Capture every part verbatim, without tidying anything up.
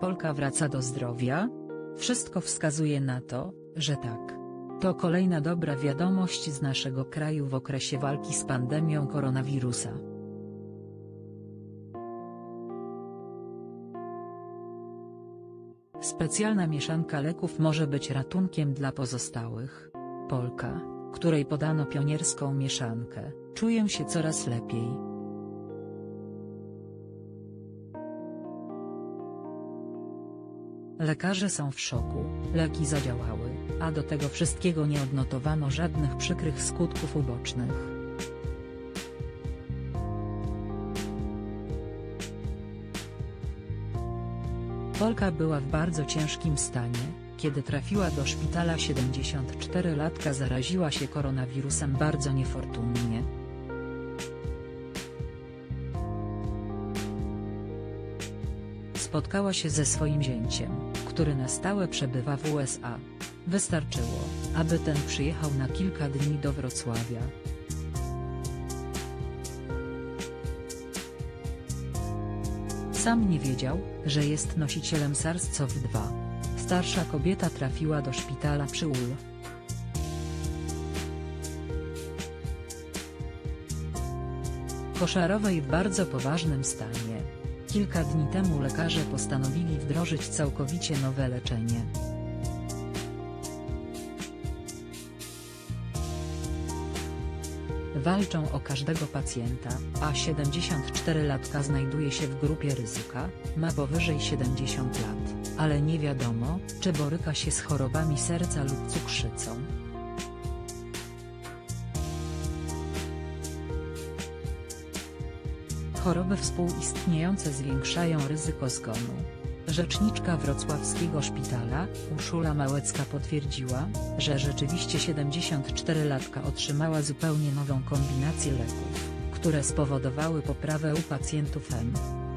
Polka wraca do zdrowia? Wszystko wskazuje na to, że tak. To kolejna dobra wiadomość z naszego kraju w okresie walki z pandemią koronawirusa. Specjalna mieszanka leków może być ratunkiem dla pozostałych. Polka, której podano pionierską mieszankę, czuje się coraz lepiej. Lekarze są w szoku, leki zadziałały, a do tego wszystkiego nie odnotowano żadnych przykrych skutków ubocznych. Polka była w bardzo ciężkim stanie, kiedy trafiła do szpitala. siedemdziesięcioczterolatka zaraziła się koronawirusem bardzo niefortunnie. Spotkała się ze swoim zięciem, który na stałe przebywa w U S A. Wystarczyło, aby ten przyjechał na kilka dni do Wrocławia. Sam nie wiedział, że jest nosicielem SARS-C o V dwa. Starsza kobieta trafiła do szpitala przy U L. Koszarowej w bardzo poważnym stanie. Kilka dni temu lekarze postanowili wdrożyć całkowicie nowe leczenie. Walczą o każdego pacjenta, a siedemdziesięcioczterolatka znajduje się w grupie ryzyka, ma powyżej siedemdziesięciu lat, ale nie wiadomo, czy boryka się z chorobami serca lub cukrzycą. Choroby współistniejące zwiększają ryzyko zgonu. Rzeczniczka wrocławskiego szpitala, Urszula Małecka, potwierdziła, że rzeczywiście siedemdziesięcioczterolatka otrzymała zupełnie nową kombinację leków, które spowodowały poprawę u pacjentów M.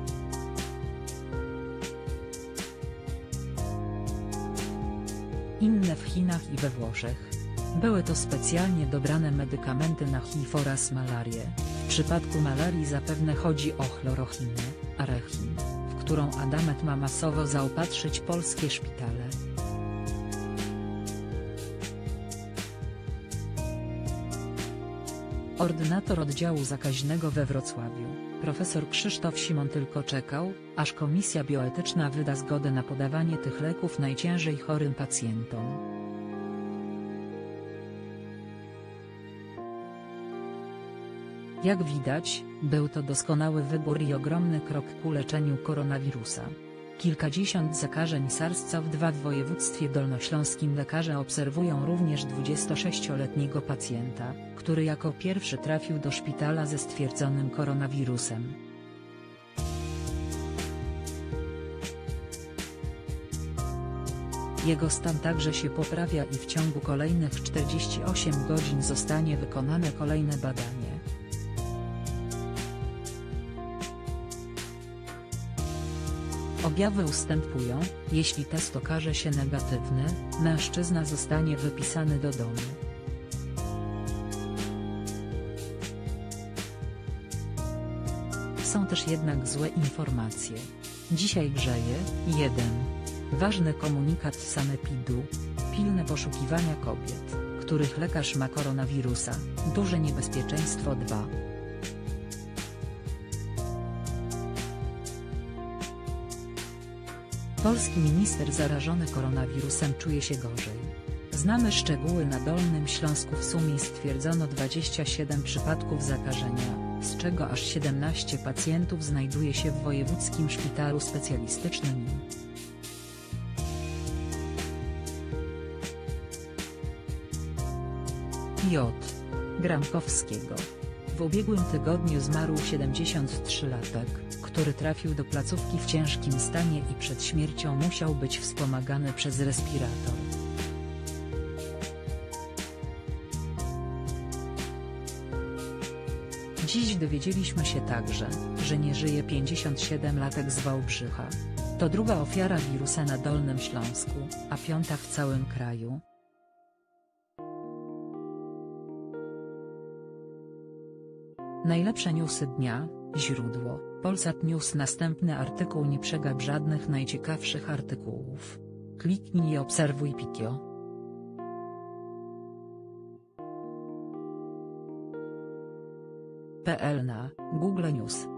Inne w Chinach i we Włoszech. Były to specjalnie dobrane medykamenty na H I V oraz malarię. W przypadku malarii zapewne chodzi o chlorochinę, arechin, w którą Adamet ma masowo zaopatrzyć polskie szpitale. Ordynator oddziału zakaźnego we Wrocławiu, profesor Krzysztof Simon, tylko czekał, aż komisja bioetyczna wyda zgodę na podawanie tych leków najciężej chorym pacjentom. Jak widać, był to doskonały wybór i ogromny krok ku leczeniu koronawirusa. Kilkadziesiąt zakażeń SARS-C o V dwa w województwie dolnośląskim. Lekarze obserwują również dwudziestosześcioletniego pacjenta, który jako pierwszy trafił do szpitala ze stwierdzonym koronawirusem. Jego stan także się poprawia i w ciągu kolejnych czterdziestu ośmiu godzin zostanie wykonane kolejne badanie. Objawy ustępują. Jeśli test okaże się negatywny, mężczyzna zostanie wypisany do domu. Są też jednak złe informacje. Dzisiaj grzeje. jeden. Ważny komunikat z sanepidu. Pilne poszukiwania kobiet, których lekarz ma koronawirusa. Duże niebezpieczeństwo. dwa. Polski minister zarażony koronawirusem czuje się gorzej. Znamy szczegóły. Na Dolnym Śląsku w sumie stwierdzono dwadzieścia siedem przypadków zakażenia, z czego aż siedemnaście pacjentów znajduje się w wojewódzkim szpitalu specjalistycznym. J. Gramkowskiego. W ubiegłym tygodniu zmarł siedemdziesięciotrzylatek, który trafił do placówki w ciężkim stanie i przed śmiercią musiał być wspomagany przez respirator. Dziś dowiedzieliśmy się także, że nie żyje pięćdziesięciosiemlatek z Wałbrzycha. To druga ofiara wirusa na Dolnym Śląsku, a piąta w całym kraju. Najlepsze newsy dnia. Źródło: Polsat News. Następny artykuł. Nie przegap żadnych najciekawszych artykułów. Kliknij i obserwuj Pikio. P L na Google News.